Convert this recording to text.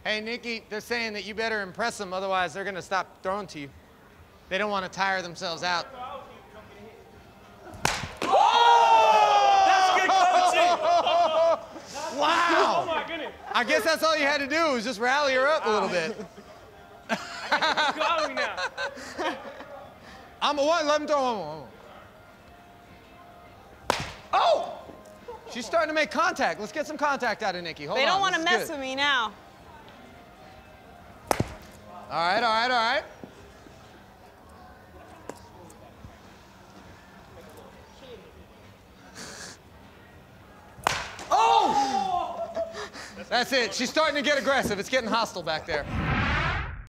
Hey, Niki, they're saying that you better impress them, otherwise they're going to stop throwing to you. They don't want to tire themselves out. Oh! That's good coaching! Wow! Oh my goodness! I guess that's all you had to do was just rally her up a little bit. I can keep going now. I'm a one, let him throw one more. Oh! She's starting to make contact. Let's get some contact out of Niki. Hold on. They don't want to mess good. with me now. All right, all right, all right. Oh! That's it. She's starting to get aggressive. It's getting hostile back there.